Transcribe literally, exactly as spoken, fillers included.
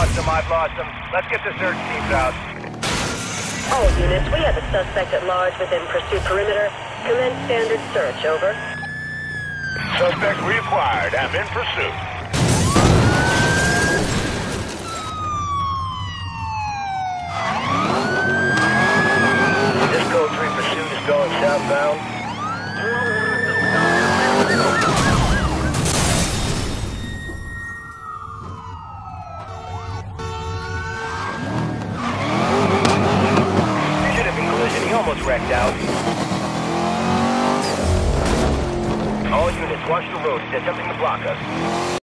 lost him, I've lost him. Let's get the search teams out. All units, we have a suspect at large within pursuit perimeter. Commence standard search, over. Suspect reacquired. I'm in pursuit. This code three pursuit is going southbound. Should have been collision. He almost wrecked out. All units, watch the road. He's attempting to block us.